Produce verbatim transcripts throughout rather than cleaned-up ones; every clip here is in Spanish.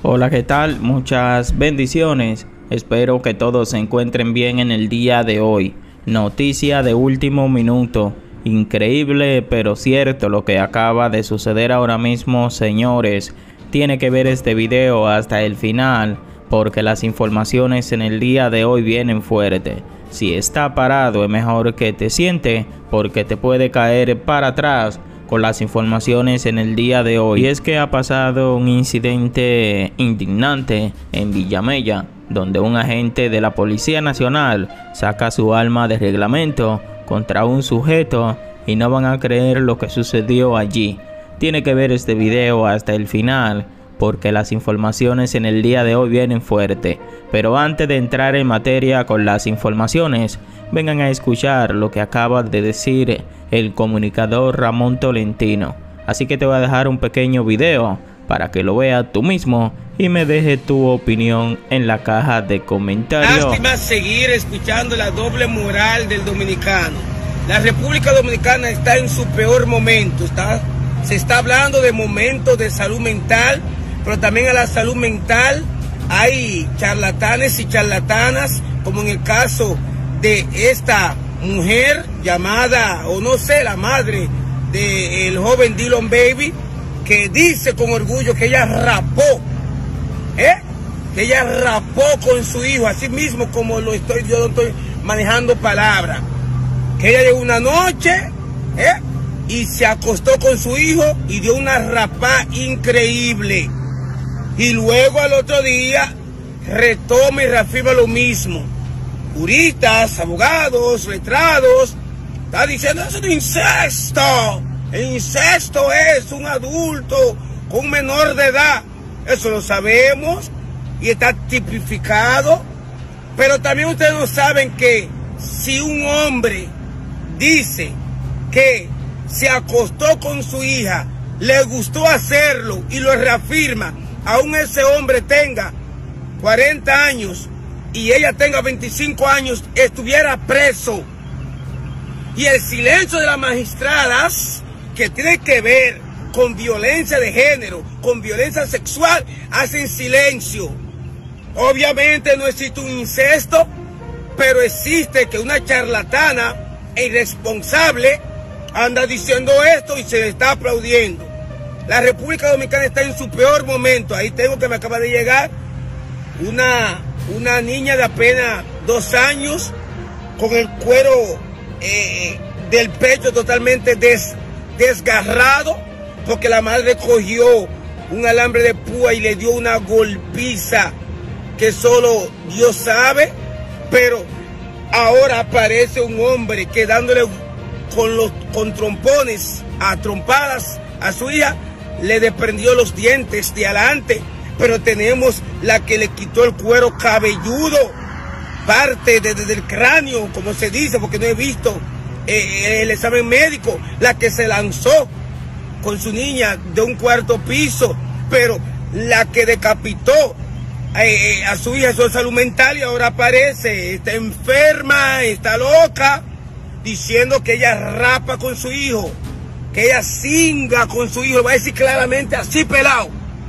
Hola, ¿qué tal? Muchas bendiciones. Espero que todos se encuentren bien en el día de hoy. Noticia de último minuto. Increíble pero cierto lo que acaba de suceder ahora mismo, señores. Tiene que ver este video hasta el final porque las informaciones en el día de hoy vienen fuertes. Si está parado es mejor que te siente porque te puede caer para atrás con las informaciones en el día de hoy. Y es que ha pasado un incidente indignante en Villamella, donde un agente de la Policía Nacional saca su arma de reglamento contra un sujeto y no van a creer lo que sucedió allí. Tiene que ver este video hasta el final porque las informaciones en el día de hoy vienen fuerte. Pero antes de entrar en materia con las informaciones, vengan a escuchar lo que acaba de decir el comunicador Ramón Tolentino. Así que te voy a dejar un pequeño video para que lo veas tú mismo y me deje tu opinión en la caja de comentarios. Lástima seguir escuchando la doble moral del dominicano. La República Dominicana está en su peor momento. Está, se está hablando de momentos de salud mental, pero también a la salud mental hay charlatanes y charlatanas, como en el caso de esta mujer llamada, o no sé, la madre del joven Dylan Baby, que dice con orgullo que ella rapó, ¿eh? que ella rapó con su hijo, así mismo como lo estoy, yo no estoy manejando palabras, que ella llegó una noche, ¿eh? y se acostó con su hijo y dio una rapada increíble. Y luego al otro día retoma y reafirma lo mismo. Juristas, abogados, letrados, está diciendo eso es un incesto. El incesto es un adulto con un menor de edad. Eso lo sabemos y está tipificado. Pero también ustedes no saben que si un hombre dice que se acostó con su hija, le gustó hacerlo y lo reafirma, aún ese hombre tenga cuarenta años y ella tenga veinticinco años, estuviera preso. Y el silencio de las magistradas, que tiene que ver con violencia de género, con violencia sexual, hacen silencio. Obviamente no existe un incesto, pero existe que una charlatana e irresponsable anda diciendo esto y se le está aplaudiendo. La República Dominicana está en su peor momento. Ahí tengo que me acaba de llegar una, una niña de apenas dos años con el cuero eh, del pecho totalmente des, desgarrado porque la madre cogió un alambre de púa y le dio una golpiza que solo Dios sabe. Pero ahora aparece un hombre que dándole con, los, con trompones a trompadas a su hija, le desprendió los dientes de adelante, pero tenemos la que le quitó el cuero cabelludo, parte desde el cráneo, como se dice, porque no he visto eh, el examen médico, la que se lanzó con su niña de un cuarto piso, pero la que decapitó eh, a su hija es su salud mental y ahora aparece, está enferma, está loca, diciendo que ella rapa con su hijo, que ella singa con su hijo, lo va a decir claramente así pelado.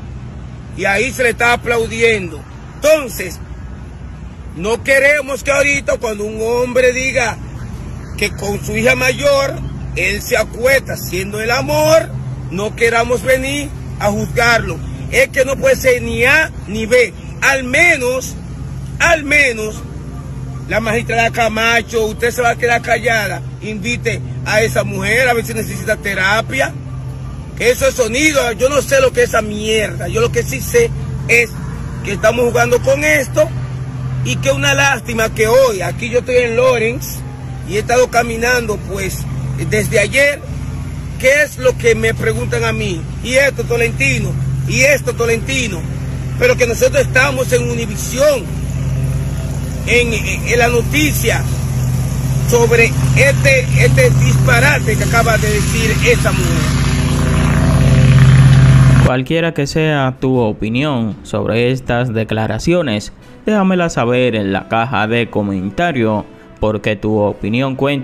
Y ahí se le está aplaudiendo. Entonces, no queremos que ahorita cuando un hombre diga que con su hija mayor, él se acuesta haciendo el amor, no queramos venir a juzgarlo. Es que no puede ser ni A ni B. Al menos, al menos, la magistrada Camacho, usted se va a quedar callada, invite a esa mujer a ver si necesita terapia. Que eso es sonido, yo no sé lo que es esa mierda. Yo lo que sí sé es que estamos jugando con esto y que una lástima que hoy, aquí yo estoy en Lawrence y he estado caminando pues desde ayer. ¿Qué es lo que me preguntan a mí? Y esto Tolentino, y esto Tolentino, pero que nosotros estamos en Univisión, en, en, en la noticia sobre este, este disparate que acaba de decir esa mujer. Cualquiera que sea tu opinión sobre estas declaraciones, déjamela saber en la caja de comentarios porque tu opinión cuenta.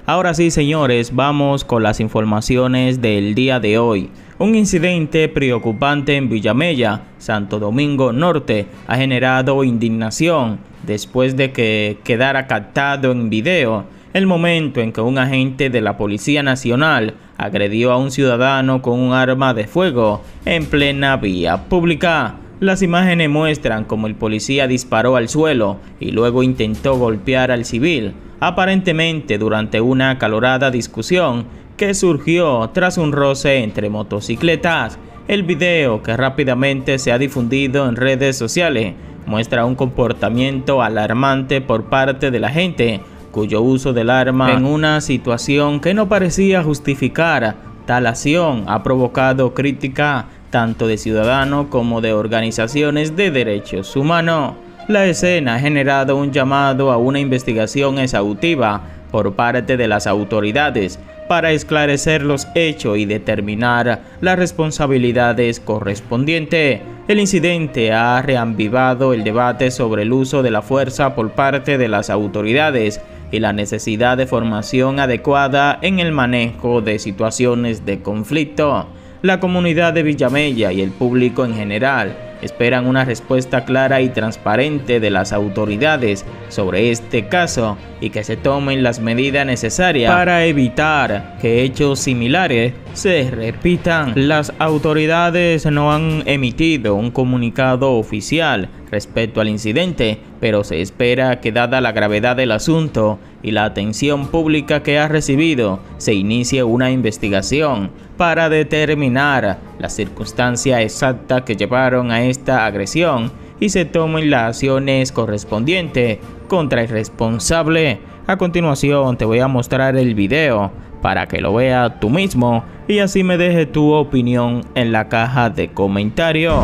Ahora sí, señores, vamos con las informaciones del día de hoy. Un incidente preocupante en Villamella, Santo Domingo Norte, ha generado indignación después de que quedara captado en video el momento en que un agente de la Policía Nacional agredió a un ciudadano con un arma de fuego en plena vía pública. Las imágenes muestran cómo el policía disparó al suelo y luego intentó golpear al civil, aparentemente durante una acalorada discusión que surgió tras un roce entre motocicletas. El video, que rápidamente se ha difundido en redes sociales, muestra un comportamiento alarmante por parte de la gente, cuyo uso del arma en una situación que no parecía justificar tal acción ha provocado crítica tanto de ciudadanos como de organizaciones de derechos humanos. La escena ha generado un llamado a una investigación exhaustiva por parte de las autoridades para esclarecer los hechos y determinar las responsabilidades correspondientes. El incidente ha reavivado el debate sobre el uso de la fuerza por parte de las autoridades y la necesidad de formación adecuada en el manejo de situaciones de conflicto. La comunidad de Villamella y el público en general esperan una respuesta clara y transparente de las autoridades sobre este caso y que se tomen las medidas necesarias para evitar que hechos similares se repitan. Las autoridades no han emitido un comunicado oficial respecto al incidente, pero se espera que, dada la gravedad del asunto y la atención pública que ha recibido, se inicie una investigación para determinar las circunstancias exactas que llevaron a esta agresión y se tomen las acciones correspondientes contra el responsable. A continuación te voy a mostrar el video para que lo veas tú mismo y así me dejes tu opinión en la caja de comentarios.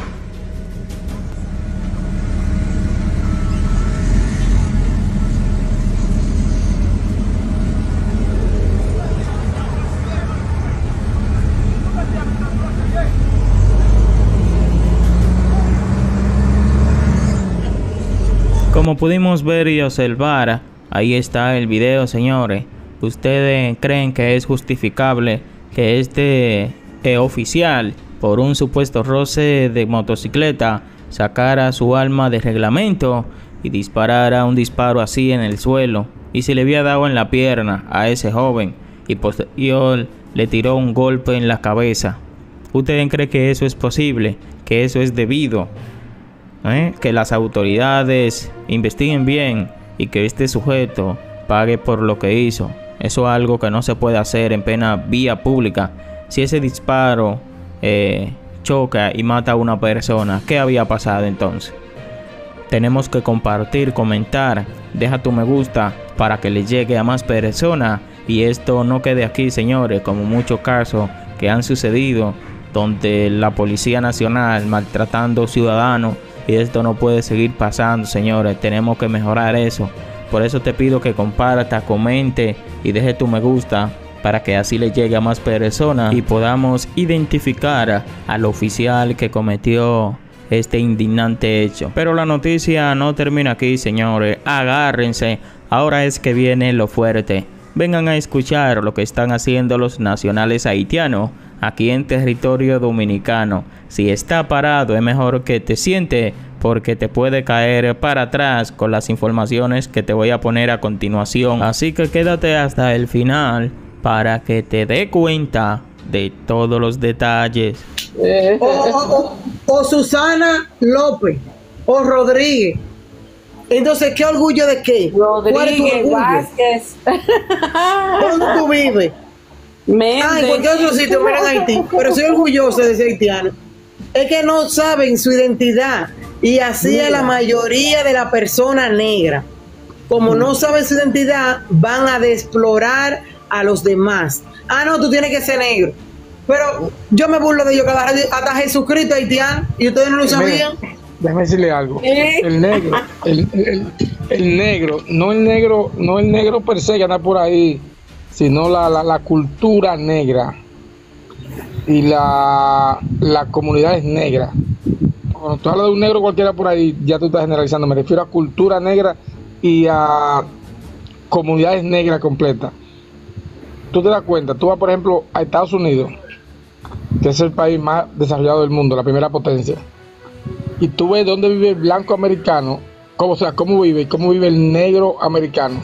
Como pudimos ver y observar, ahí está el video, señores. ¿Ustedes creen que es justificable que este eh, oficial, por un supuesto roce de motocicleta, sacara su arma de reglamento y disparara un disparo así en el suelo? Y se le había dado en la pierna a ese joven y posterior le tiró un golpe en la cabeza. ¿Ustedes creen que eso es posible? ¿Que eso es debido? ¿Eh? Que las autoridades investiguen bien y que este sujeto pague por lo que hizo. Eso es algo que no se puede hacer en plena vía pública. Si ese disparo eh, choca y mata a una persona, ¿qué había pasado entonces? Tenemos que compartir, comentar, deja tu me gusta para que le llegue a más personas y esto no quede aquí, señores, como muchos casos que han sucedido donde la Policía Nacional maltratando ciudadanos. Y esto no puede seguir pasando, señores. Tenemos que mejorar eso. Por eso te pido que comparta, comente y deje tu me gusta para que así le llegue a más personas y podamos identificar al oficial que cometió este indignante hecho. Pero la noticia no termina aquí, señores. Agárrense. Ahora es que viene lo fuerte. Vengan a escuchar lo que están haciendo los nacionales haitianos aquí en territorio dominicano. Si está parado es mejor que te sientes porque te puede caer para atrás con las informaciones que te voy a poner a continuación. Así que quédate hasta el final para que te dé cuenta de todos los detalles. O, o, o, o Susana López o Rodríguez. Entonces, ¿qué orgullo de qué? Rodríguez Vázquez. ¿Dónde tú vives? Méndez. Ah, en cualquier otro sitio, mira en Haití. Pero soy orgulloso de ser haitiano. Es que no saben su identidad. Y así mira. Es la mayoría de la persona negra. Como mm. no saben su identidad, van a desplorar a los demás. Ah, no, tú tienes que ser negro. Pero yo me burlo de ellos cada vez. Hasta Jesucristo haitiano. Y ustedes no lo sabían. Déjame decirle algo. ¿Eh? El negro, el, el, el negro, no el negro, no el negro per se que anda por ahí, sino la, la, la cultura negra y la, la comunidad es negra. Cuando tú hablas de un negro cualquiera por ahí, ya tú estás generalizando. Me refiero a cultura negra y a comunidades negras completas. tú te das cuenta, tú vas por ejemplo a Estados Unidos, que es el país más desarrollado del mundo, la primera potencia, y tú ves dónde vive el blanco americano, cómo, o sea, cómo vive, cómo vive el negro americano.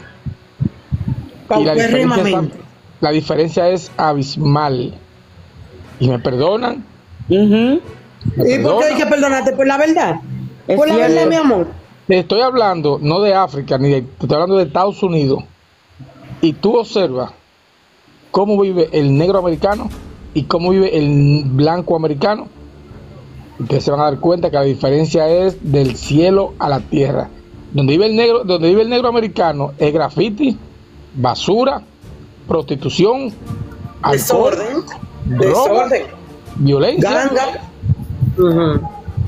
Y la diferencia, es, la diferencia es abismal. Y me perdonan. Uh-huh. Me ¿Y perdonan. Por qué hay que perdonarte? Por la verdad. Es por la verdad, eh, mi amor. Te estoy hablando no de África, ni de, te estoy hablando de Estados Unidos. Y tú observas cómo vive el negro americano y cómo vive el blanco americano. Ustedes se van a dar cuenta que la diferencia es del cielo a la tierra. Donde vive el negro, donde vive el negro americano es graffiti, basura, prostitución, desorden, droga, desorden, violencia. Ganga. Uh-huh.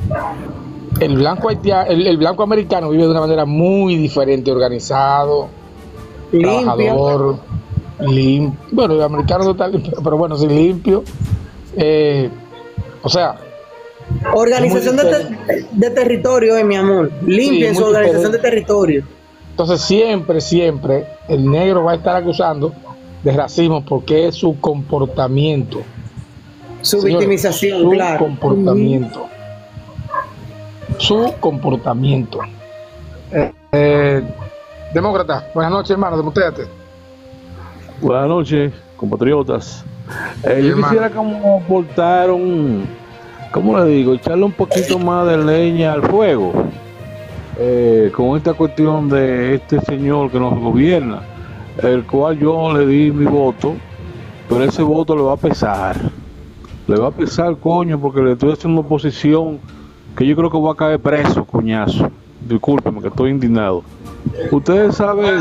El blanco haitiano, el, el blanco americano vive de una manera muy diferente, organizado, limpio. Trabajador, limpio. Bueno, el americano no está limpio, pero bueno, sí limpio. Eh, o sea, organización de, ter de territorio, eh, mi amor. Limpio sí, en su organización diferente. De territorio. Entonces siempre, siempre el negro va a estar acusando de racismo porque es su comportamiento. Su Señores, victimización, su claro. comportamiento. Uh-huh. Su comportamiento. Eh, eh, demócrata, buenas noches, hermano, demutéate. Buenas noches, compatriotas. Eh, yo quisiera como aportar un, ¿cómo le digo? Echarle un poquito más de leña al fuego. Eh, con esta cuestión de este señor que nos gobierna, el cual yo le di mi voto, pero ese voto le va a pesar. Le va a pesar, coño, porque le estoy haciendo una oposición que yo creo que va a caer preso, coñazo. Discúlpeme que estoy indignado. Ustedes saben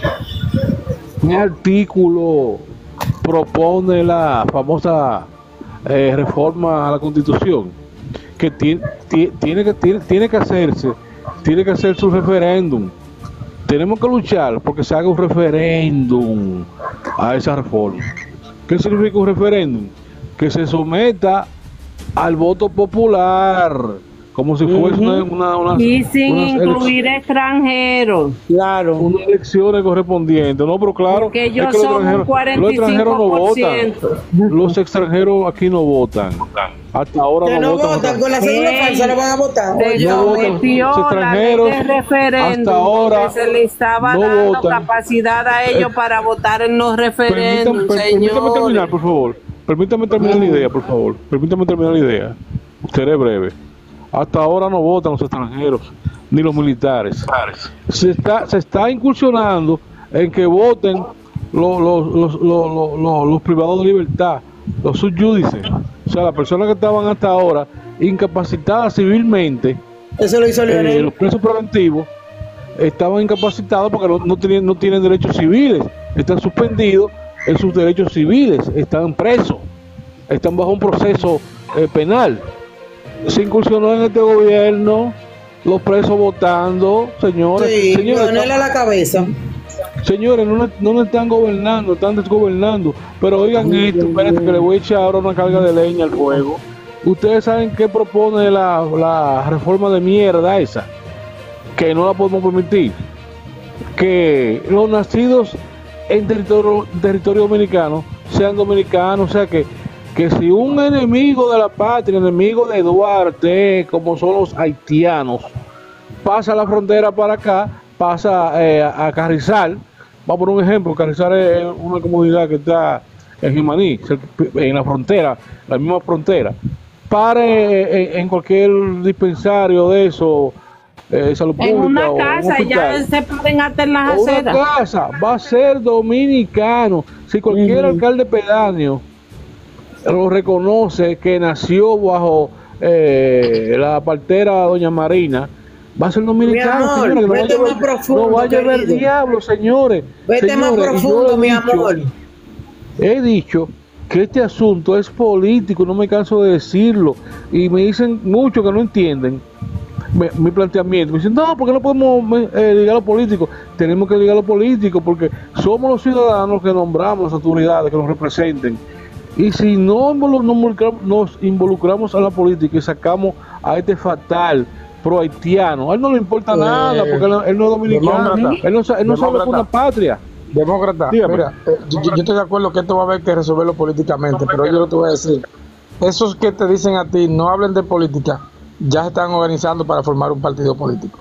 qué artículo propone la famosa eh, reforma a la Constitución, que tiene, tiene, que, tiene, tiene que hacerse, tiene que hacerse un referéndum. Tenemos que luchar porque se haga un referéndum a esa reforma. ¿Qué significa un referéndum? Que se someta al voto popular, como si fuese uh-huh. una, una, y sin incluir extranjeros, claro, unas elecciones correspondientes, no, pero claro, que ellos es que son un cuarenta y cinco por ciento. Los extranjeros no votan, los extranjeros aquí no votan, hasta ahora que no, no votan, votan. Con la cédula falsa no van a votar. No votan, los extranjeros hasta ahora se les estaba no dando votan. Capacidad a ellos eh, para votar en los referéndums. Permítame, permítame terminar, por favor. Permítame terminar la idea, por favor. Permítame terminar la idea. Seré breve. Hasta ahora no votan los extranjeros ni los militares. Se está, se está incursionando en que voten los, los, los, los, los, los privados de libertad, los subyúdices. O sea, las personas que estaban hasta ahora incapacitadas civilmente. Eso lo hizo Leonel. Eh, los presos preventivos estaban incapacitados porque no, no, tienen, no tienen derechos civiles. Están suspendidos en sus derechos civiles, están presos, están bajo un proceso eh, penal. Se incursionó en este gobierno, los presos votando, señores. Sí, señores, están, a la cabeza. Señores, no, no están gobernando, están desgobernando. Pero oigan sí, esto, espérense que le voy a echar ahora una carga de leña al fuego. Ustedes saben qué propone la, la reforma de mierda esa, que no la podemos permitir. Que los nacidos en territorio, territorio dominicano sean dominicanos, o sea que, que si un enemigo de la patria, enemigo de Duarte, como son los haitianos, pasa la frontera para acá, pasa eh, a Carrizal, vamos por un ejemplo, Carrizal es una comunidad que está en Jimaní, en la frontera, la misma frontera, pare en cualquier dispensario de eso, Eh, salud en pública, una casa un ya se pueden hacer las aceras. Una casa va a ser dominicano. Si cualquier uh-huh. alcalde pedáneo lo reconoce que nació bajo eh, la partera doña Marina, va a ser dominicano, amor, señores. No vete más profundo, no vaya a ver diablo, señores. Vete señores, más profundo, mi dicho, amor. He dicho que este asunto es político, no me canso de decirlo. Y me dicen mucho que no entienden Mi, mi planteamiento. Me dicen, no, porque no podemos eh, ligar lo político. Tenemos que ligar lo político porque somos los ciudadanos que nombramos las autoridades que nos representen. Y si no nos involucramos, nos involucramos a la política y sacamos a este fatal pro haitiano, a él no le importa eh, nada porque él, él no es dominicano, él no, él no sabe que es una patria. Demócrata, Dígame. mira, eh, yo, yo estoy de acuerdo que esto va a haber que resolverlo políticamente, pero yo te voy a decir, esos que te dicen a ti no hablen de política, ya se están organizando para formar un partido político.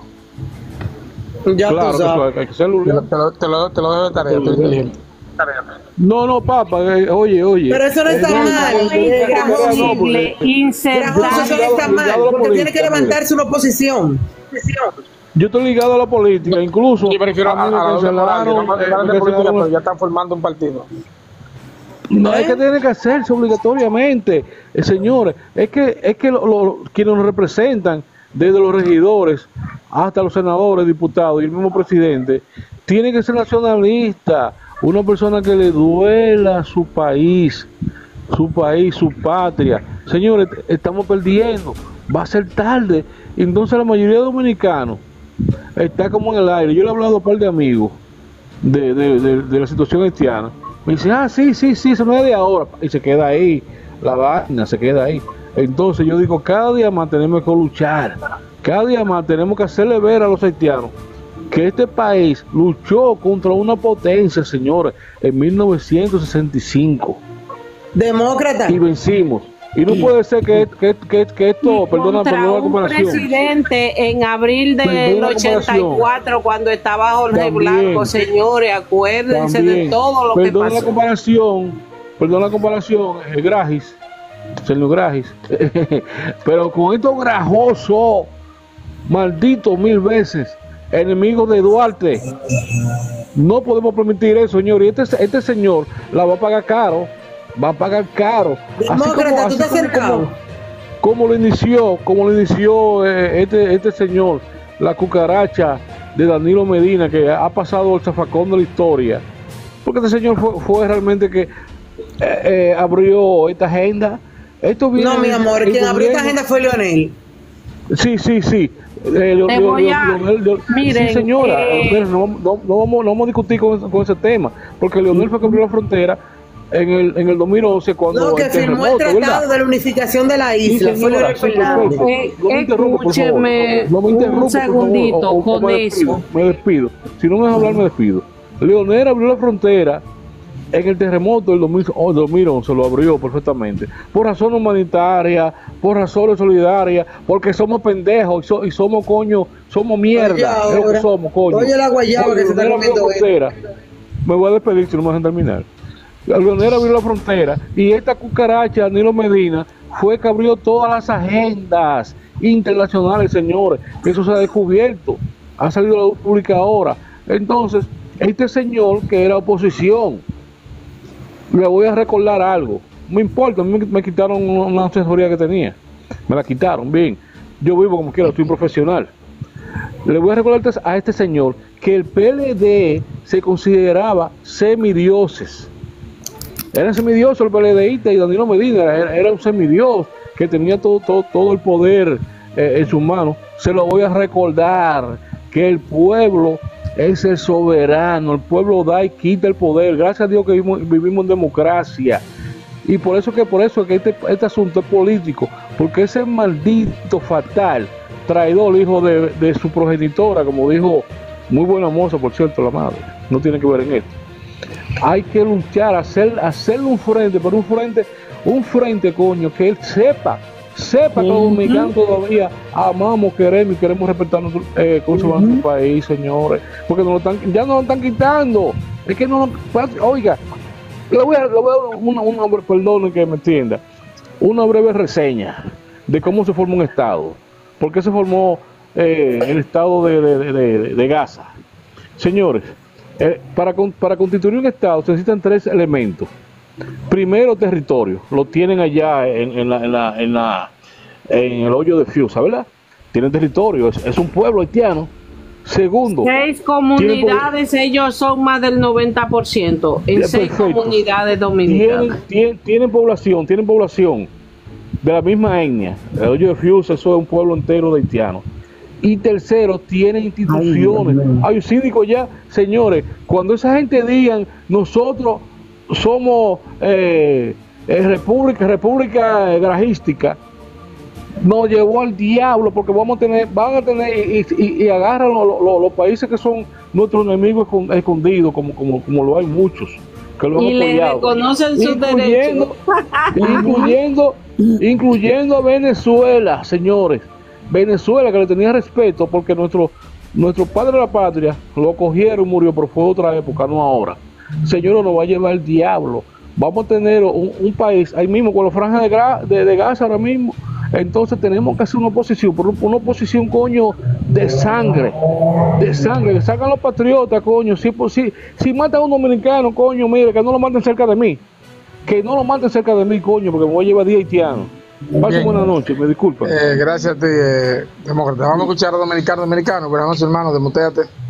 Ya Claro, tú que sabes. eso hay que hacerlo. Te lo, te lo, te lo, te lo dejo de tarea, estoy inteligente. No, no, papá, eh, oye, oye. Pero eso no está Eh, mal. no, eh, no, no, Grajos. no, porque- Imposible insertar. Grajos, eso no está mal, Ligado a la porque tiene política, que levantarse una oposición. Yo estoy ligado a la política, incluso Yo prefiero a, a mí a me la doble moral, que no cancelaron, me eh, hablan me de política, cancelaron- pero ya están formando un partido. No, es que tiene que hacerse obligatoriamente, eh, señores. Es que es que lo- lo- quienes nos representan, desde los regidores hasta los senadores, diputados y el mismo presidente, tiene que ser nacionalista, una persona que le duela su país, su país, su patria. Señores, estamos perdiendo, va a ser tarde. Entonces la mayoría de dominicanos está como en el aire. Yo le he hablado a un par de amigos de, de, de, de la situación haitiana. Me dice, ah, sí, sí, sí, eso no es de ahora. Y se queda ahí, la vaina se queda ahí. Entonces yo digo, cada día más tenemos que luchar. Cada día más tenemos que hacerle ver a los haitianos que este país luchó contra una potencia, señores, en mil novecientos sesenta y cinco. Demócrata. Y vencimos. Y no puede ser que, que, que, que esto, Y perdona, contra perdona la un comparación. presidente en abril del Perdona la ochenta y cuatro, cuando estaba Jorge También. Blanco, señores, acuérdense También. de todo lo que Perdona la pasó. comparación, perdona la comparación, eh, Grajis, señor Grajis, pero con estos grajosos, malditos mil veces, enemigos de Duarte, no podemos permitir eso, señor. Y este, este señor la va a pagar caro, va a pagar caro. Demócrata, tú así estás como- cercano. como- como lo inició, como lo inició eh, este, este señor, la cucaracha de Danilo Medina, que ha pasado el zafacón de la historia, porque este señor fue, fue realmente que eh, eh, abrió esta agenda. Esto viene No, mi del- amor, el quien abrió esta gobierno- agenda fue Leonel. Sí, sí, sí. Eh, Leo- Te Leo- voy Leo- a- Leonel- Leo- miren, sí, señora, eh, pero no, no, no vamos, no vamos a discutir con, con ese tema, porque Leonel fue que abrió la frontera en el, en el dos mil once cuando No, que el firmó el terremoto, tratado ¿verdad? de la unificación de la Sí, isla. Fue señora, Leonel sí, Fernández. perfecto. Eh, No me interrumpa, por favor. escúcheme No me un interrumpa, por favor, segundito o- o con me despido, eso. me despido. Si no me dejas hablar, me despido. Leonel abrió la frontera en el terremoto del dos mil oh, dos mil once, lo abrió perfectamente. Por razones humanitarias, por razones solidarias, porque somos pendejos y, so- y somos coño, somos mierda. Oye, Es lo que ahora, somos, coño. oye la guayaba Oye, que se está Leonel abrió comiendo la frontera. Me voy a despedir si no me dejan terminar. Leonel abrió la frontera y esta cucaracha, Danilo Medina, fue que abrió todas las agendas internacionales, señores. Eso se ha descubierto, ha salido a la luz pública ahora. Entonces, este señor que era oposición, le voy a recordar algo. No importa, a mí me, me quitaron una asesoría que tenía. Me la quitaron, bien. Yo vivo como quiera, soy profesional. Le voy a recordar a este señor que el P L D se consideraba semidioses. Eran semidioses el PLDista y Danilo Medina era, era un semidios que tenía todo, todo, todo el poder eh, en sus manos. Se lo voy a recordar que el pueblo es el soberano, el pueblo da y quita el poder. Gracias a Dios que vivimos, vivimos en democracia. Y por eso que por eso que este, este asunto es político, porque ese maldito fatal traidor, hijo de, de su progenitora, como dijo, muy buena moza, por cierto, la madre, no tiene que ver en esto. Hay que luchar, hacer, hacerle un frente, pero un frente, un frente, coño, que él sepa, sepa que los dominicanos todavía amamos, queremos y queremos respetar nuestro, eh, conservar uh-huh. nuestro país, señores, porque nos lo están, ya nos lo están quitando. Es que no, oiga, le voy a, le voy a dar una, una, perdón que me entienda, una breve reseña de cómo se formó un estado, por qué se formó eh, el estado de, de, de, de, de Gaza. Señores, eh, para, para constituir un estado se necesitan tres elementos. Primero, territorio, lo tienen allá en, en, la, en, la, en, la, en el hoyo de Fiusa, ¿verdad? Tienen territorio, es, es un pueblo haitiano. Segundo, seis comunidades, ellos son más del noventa por ciento en seis comunidades dominicanas. Tienen, tienen, tienen población, tienen población de la misma etnia. El hoyo de Fiusa, eso es un pueblo entero de haitianos. Y tercero, tienen instituciones. Ay, hay un síndico ya, señores. Cuando esa gente digan, nosotros somos eh, eh, república, república grajística, nos llevó al diablo, porque vamos a tener, van a tener, y, y, y agarran los, los, los países que son nuestros enemigos escondidos, como, como, como lo hay muchos, que lo han y apoyado. le reconocen sus incluyendo, derechos. incluyendo, incluyendo a Venezuela, señores. Venezuela, que le tenía respeto, porque nuestro, nuestro padre de la patria lo cogieron, murió, pero fue otra época, no ahora. Señor, nos va a llevar el diablo. Vamos a tener un, un país, ahí mismo, con la franja de, gra, de, de gas ahora mismo. Entonces tenemos que hacer una oposición, pero una oposición, coño, de sangre, de sangre, que salgan los patriotas, coño. Si, si, si matan a un dominicano, coño, mire, que no lo maten cerca de mí, que no lo maten cerca de mí, coño, porque me voy a llevar diez haitianos. Pasen buenas noches, me disculpan. Eh, gracias a ti, eh, demócrata. Vamos a escuchar a dominicano, dominicano, buenas noches, hermano, demuteate.